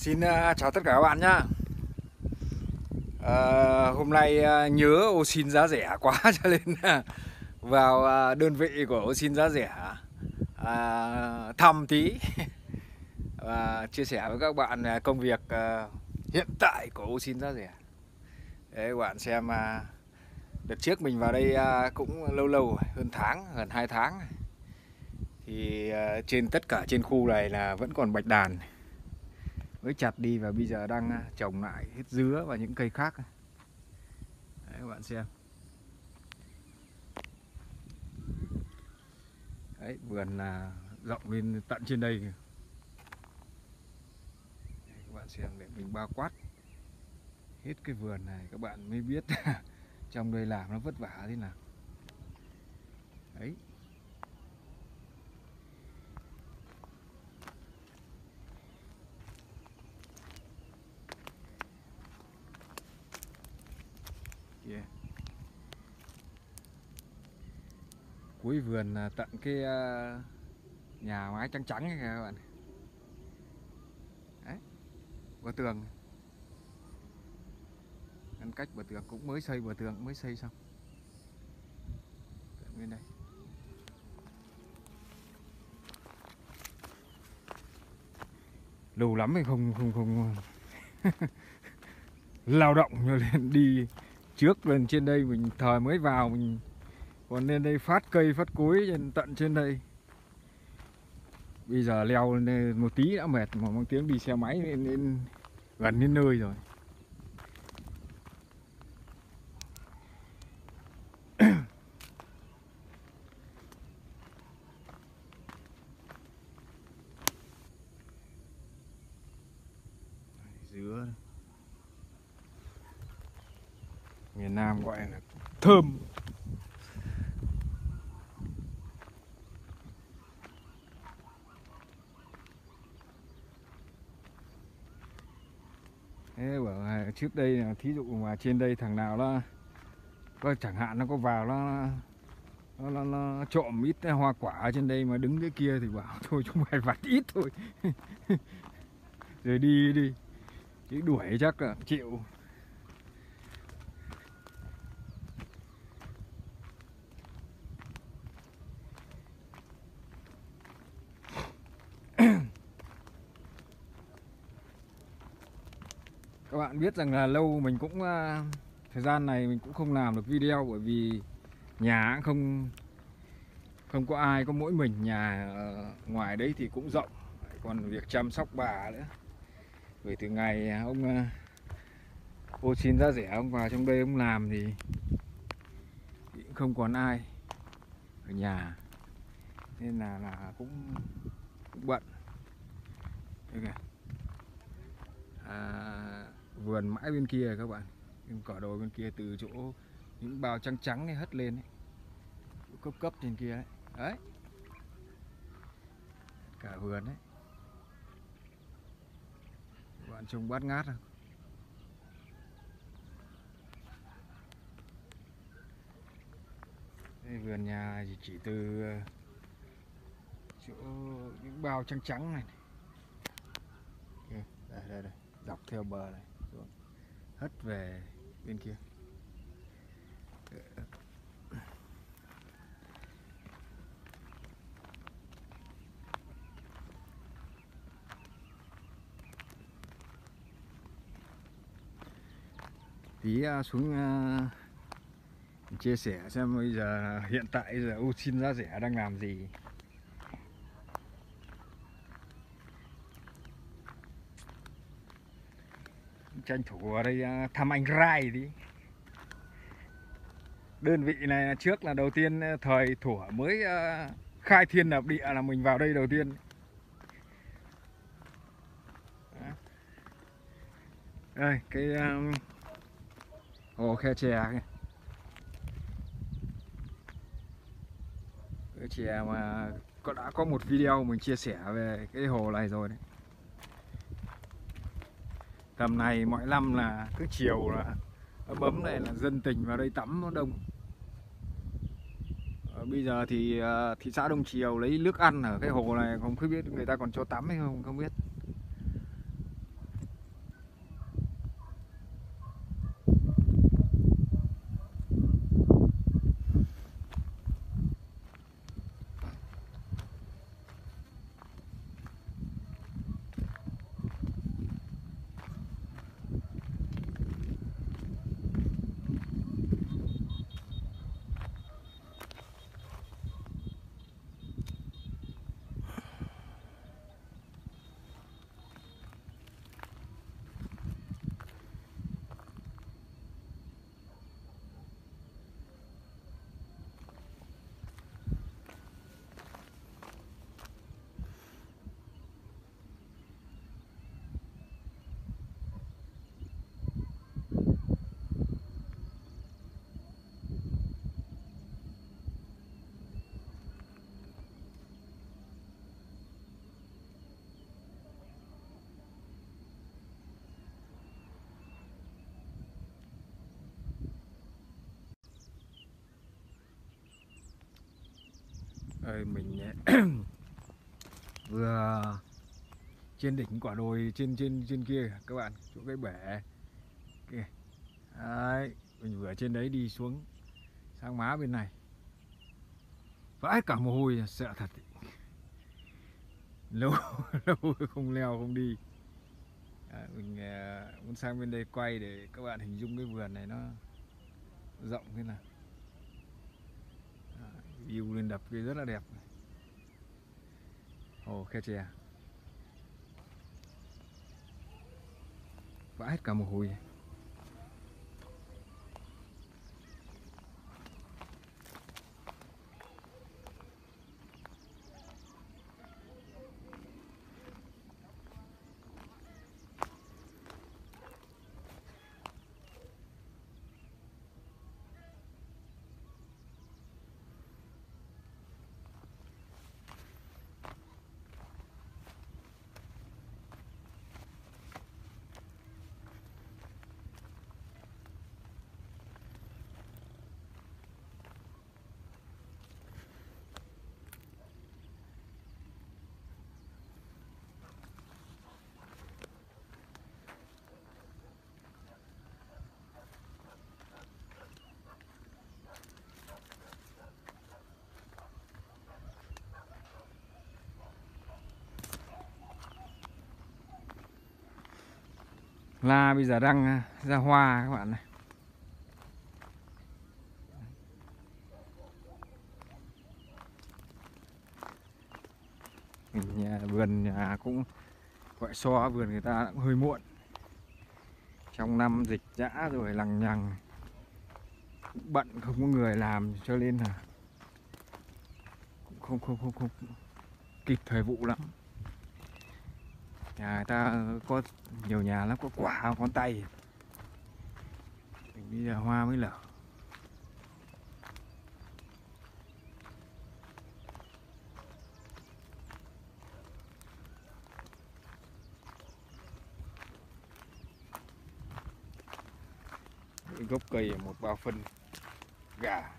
Xin chào tất cả các bạn nhá. Hôm nay nhớ ô xin giá rẻ quá cho nên vào đơn vị của ô xin giá rẻ thăm tí và chia sẻ với các bạn công việc hiện tại của ô xin giá rẻ. Đấy, các bạn xem đợt trước mình vào đây cũng lâu lâu rồi, hơn tháng, gần 2 tháng. Thì trên tất cả trên khu này là vẫn còn bạch đàn mới chặt đi và bây giờ đang trồng lại hết dứa và những cây khác. Đấy, các bạn xem. Đấy, vườn là rộng lên tận trên đây kìa. Đấy, các bạn xem để mình bao quát hết cái vườn này các bạn mới biết trong đây làm nó vất vả thế nào. Đấy. Kìa. Cuối vườn là tận cái nhà mái trắng trắng kìa các bạn. Đấy. Bờ tường. Ngăn cách bờ tường cũng mới xây, bờ tường cũng mới xây xong. Tận bên đây. Lâu lắm thì không lao động cho nên đi trước lên trên đây mình thời mới vào mình còn lên đây phát cây phát cối trên tận trên đây. Bây giờ leo lên một tí đã mệt mà mang tiếng đi xe máy lên gần đến nơi rồi. Dứa miền Nam gọi là thơm. Thế bảo trước đây là thí dụ mà trên đây thằng nào nó có chẳng hạn nó có vào nó trộm ít hoa quả ở trên đây mà đứng cái kia thì bảo thôi chúng mày vặt ít thôi rồi đi chứ đuổi chắc là chịu. Các bạn biết rằng là lâu mình cũng thời gian này mình cũng không làm được video bởi vì nhà cũng không có ai, có mỗi mình, nhà ngoài đấy thì cũng rộng, còn việc chăm sóc bà nữa. Vì từ ngày ông ô xin giá rẻ ông vào trong đây ông làm thì cũng không còn ai ở nhà nên là cũng bận. Đây kìa. Vườn mãi bên kia các bạn, cỏ đồi bên kia từ chỗ những bao trắng trắng này hất lên ấy. Cấp trên kia đấy. Đấy. Cả vườn đấy. Các bạn trông bát ngát không? Đây, vườn nhà chỉ từ chỗ những bao trắng trắng này. Đây, dọc theo bờ này xuống hất về bên kia. Tí xuống chia sẻ xem bây giờ hiện tại giờ ô xin giá rẻ đang làm gì. Tranh thủ ở đây thăm anh Rai đi. Đơn vị này trước là đầu tiên thời thủa mới khai thiên lập địa là mình vào đây đầu tiên. Đây cái hồ khe chè kìa. Cái chè mà đã có một video mình chia sẻ về cái hồ này rồi đấy. Tầm này mỗi năm là cứ chiều là bấm này là dân tình vào đây tắm nó đông. Bây giờ thì thị xã Đông Triều lấy nước ăn ở cái hồ này không biết người ta còn cho tắm hay không biết. Ơi mình vừa trên đỉnh quả đồi trên kia các bạn, chỗ cái bể kia. Đấy, mình vừa trên đấy đi xuống sang má bên này. Vãi cả mồ hôi, sợ thật. Lâu lâu không leo không đi. Mình muốn sang bên đây quay để các bạn hình dung cái vườn này nó rộng thế nào. View lên đập kia rất là đẹp. Hồ Khe Chè. Vãi hết cả mồ hôi. La bây giờ đang ra hoa các bạn này. Vườn nhà cũng gọi so vườn người ta cũng hơi muộn. Trong năm dịch dã rồi lằng nhằng, bận không có người làm cho nên là cũng không kịp thời vụ lắm. Nhà người ta có nhiều nhà lắm, có quả ngón tay. Bây giờ hoa mới lở. Gốc cây một bao phân gà.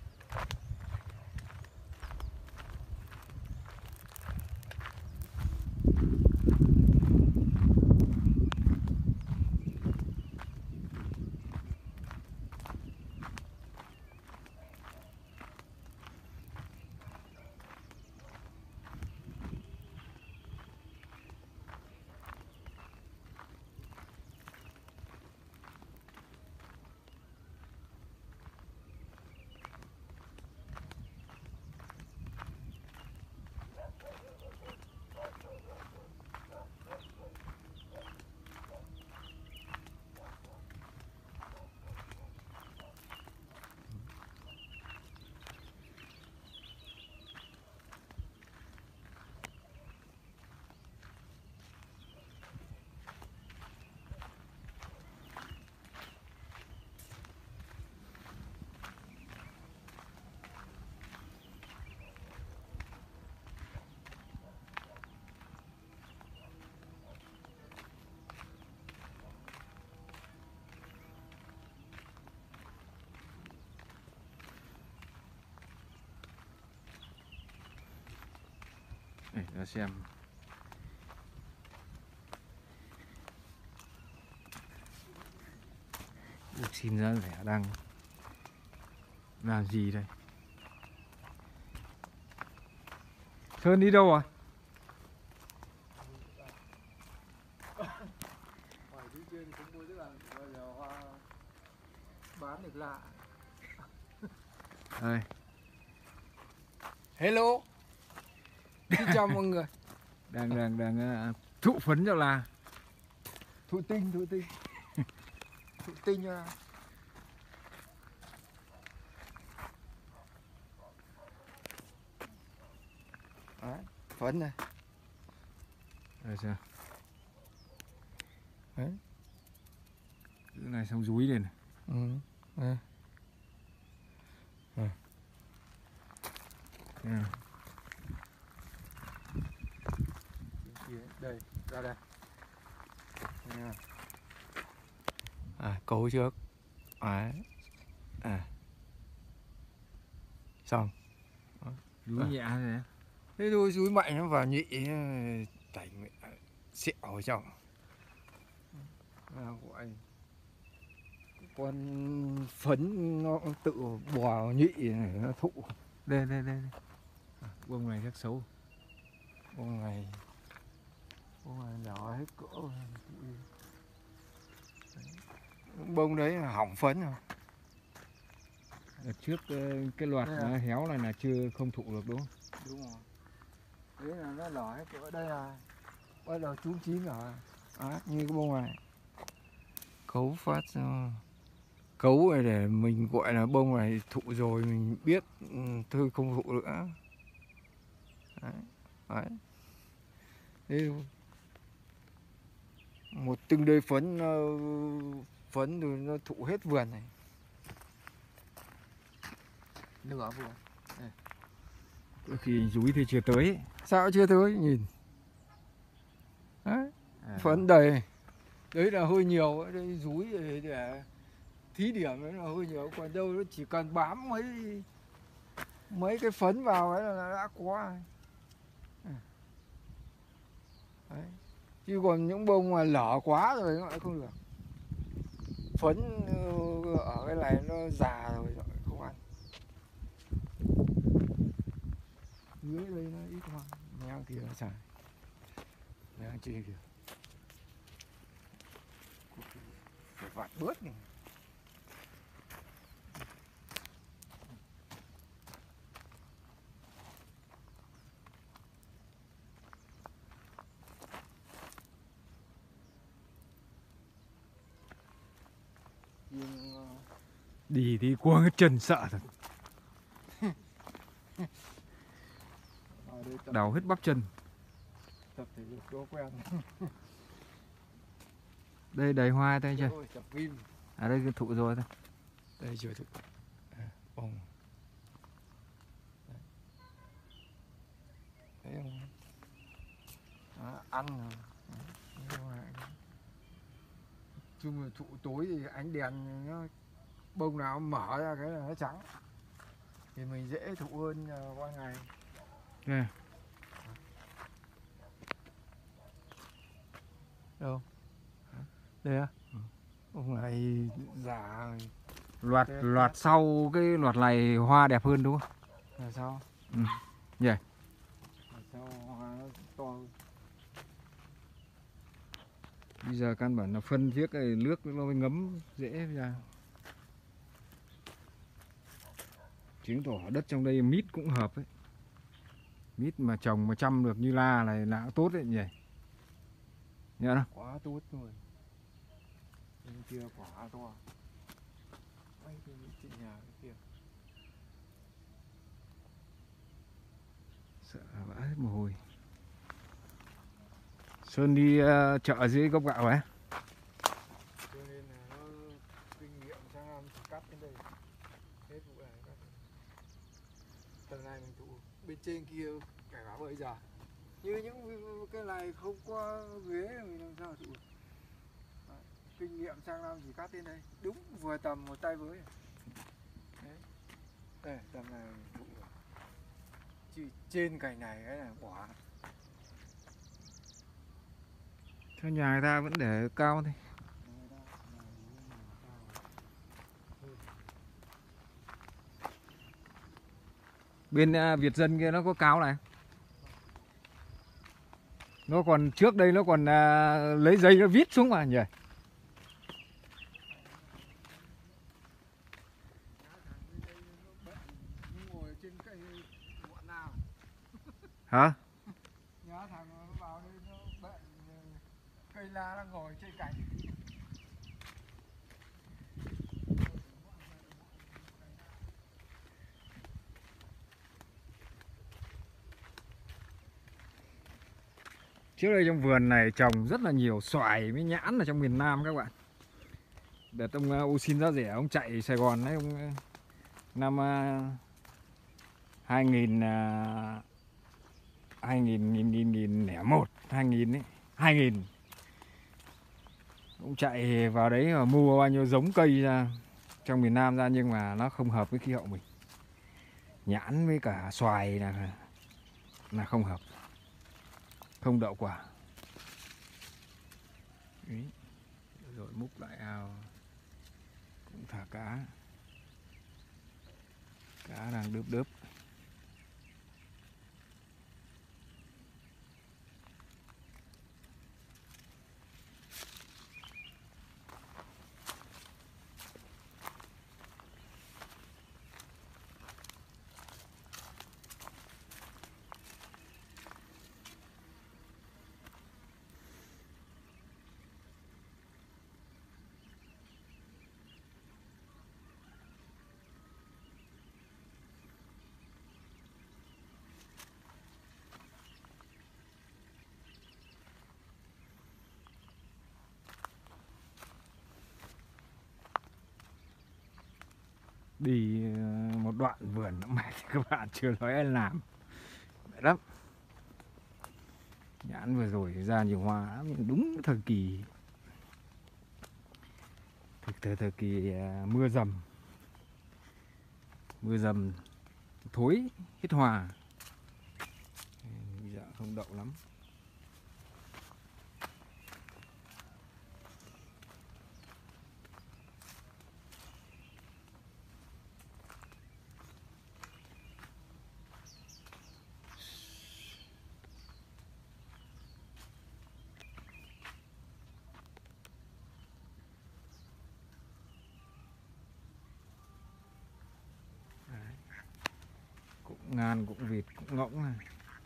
Để ra xem. Được xin giá rẻ đang làm gì đây? Sơn đi đâu rồi? Ngoài dưới kia thì cũng mua rất là hoa bán được lạ. Đây. Hello. Xin chào mọi người. Đang thụ phấn cho là Thụ tinh thụ tinh cho là. Đấy, phấn này. Đây chưa? Đấy. Cái này xong rúi lên này. Đây. Đây, ra đây. Cấu trước. Đấy. Xong. Đó. Dúi nhẹ thế. Thế thôi dúi mạnh nó vào nhị tẩy sẹo ở trong. Gọi con phấn nó tự bò nhị này nó thụ. Đây. Bông này rất xấu. Bông này nhỏ hết cỡ. Bông đấy là hỏng phấn rồi. Đợt trước cái loạt héo này là chưa không thụ được đúng không? Đúng rồi. Đấy là nó nở hết cỡ. Đây là bắt đầu chú chín rồi. Đó, như cái bông này. Cấu phát cấu này để mình gọi là bông này thụ rồi mình biết thôi không thụ nữa. Đấy. Đấy. Một từng đây phấn rồi nó thụ hết vườn này. Nửa vườn. Có khi dúi thì chưa tới. Sao chưa tới nhìn. Đấy. Phấn đầy. Đấy là hơi nhiều, đây dúi để thí điểm đấy là hơi nhiều, còn đâu nó chỉ cần bám mấy cái phấn vào ấy là đã có. Đấy. Chứ còn những bông mà lở quá rồi nó lại không được. Phấn ở cái này nó già rồi không ăn. Dưới đây nó ít hoa, ngang kia nó xài, ngang kia kìa. Phải vặt bớt này. Đi thì qua cái chân sợ thật. Đào hết bắp chân. Tập thể dục cho quen. Đây đầy hoa đây chưa? Tập gym. À đây cái thụ rồi thôi. Đây chưa thụ. Bông. Thấy không? Ăn rồi. Chung là thụ tối thì ánh đèn nó bông nào mở ra cái là nó trắng thì mình dễ thụ hơn qua ngày. Yeah. Đâu? Đây á? Bông này già rồi. Loạt sau cái loạt này hoa đẹp hơn đúng không? Là sao? Ừ. Yeah. Là sao hoa nó to hơn. Bây giờ căn bản là phân thiết cái nước nó mới ngấm dễ ra. Chứng tỏ đất trong đây mít cũng hợp ấy. Mít mà trồng mà chăm được như la này là cũng tốt đấy nhỉ. Nhớ đâu? Quá tốt rồi. Bên kia quả to. Mấy cái trên nhà cái kia. Sợ vãi hết mồ hôi. Sơn đi chợ dưới gốc gạo ấy. Cho nên là nó kinh nghiệm sang năm chỉ cắt đến đây. Hết vụ này cắt. Tầng này mình thụ bên trên kia kể cả bây giờ. Như những cái này không có ghế mình làm sao thụ. Kinh nghiệm sang năm chỉ cắt đến đây. Đúng vừa tầm một tay với. Đấy. Đây tầm này mình thụ. Chỉ trên cành này cái là bỏ. Theo nhà người ta vẫn để cao thôi. Bên Việt Dân kia nó có cáo này. Nó còn trước đây nó còn lấy dây nó vít xuống mà nhỉ. Hả? Nhá thằng nó vào đây nó bệnh cây la nó ngồi trên cành. Trước đây trong vườn này trồng rất là nhiều xoài với nhãn ở trong miền Nam các bạn. Đợt ông Ô Xin Giá Rẻ ông chạy Sài Gòn đấy, ông năm 2001 2000 ấy, 2000. Ông chạy vào đấy và mua bao nhiêu giống cây ra trong miền Nam ra nhưng mà nó không hợp với khí hậu mình. Nhãn với cả xoài là không hợp, không đậu quả. Đấy. Rồi múc lại ao, cũng thả cá đang đớp. Đi một đoạn vườn mệt các bạn, chưa nói ai làm mệt lắm. Nhãn vừa rồi ra nhiều hoa lắm, đúng thời kỳ thời kỳ mưa dầm thối hết hoa. Bây giờ không đậu lắm. Cũng ngan, cũng vịt, cũng ngỗng này.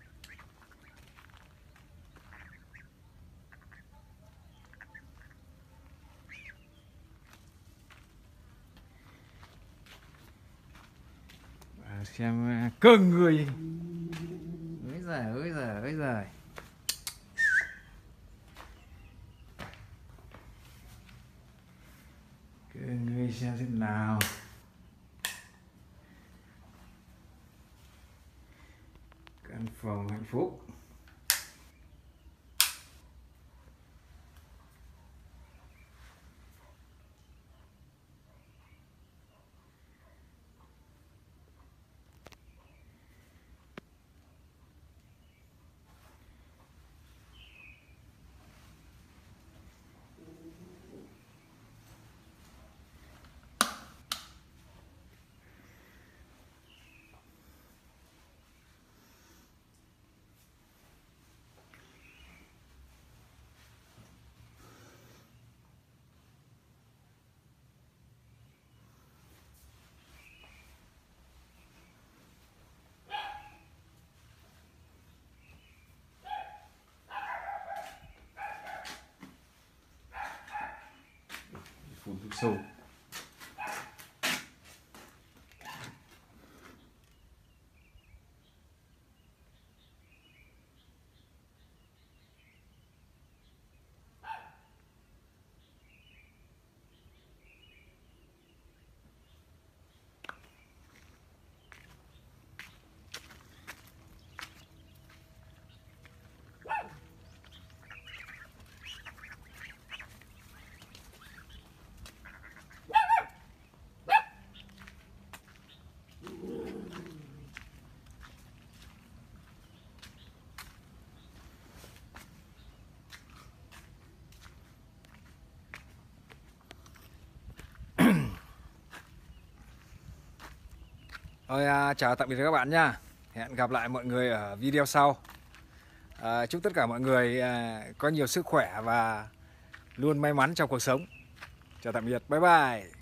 Xem cơn người. Ôi giời. Cơn người xem thế nào. Căn phòng hạnh phúc. Phun thuốc sâu. Thôi chào tạm biệt các bạn nha. Hẹn gặp lại mọi người ở video sau. Chúc tất cả mọi người có nhiều sức khỏe và luôn may mắn trong cuộc sống. Chào tạm biệt, bye bye.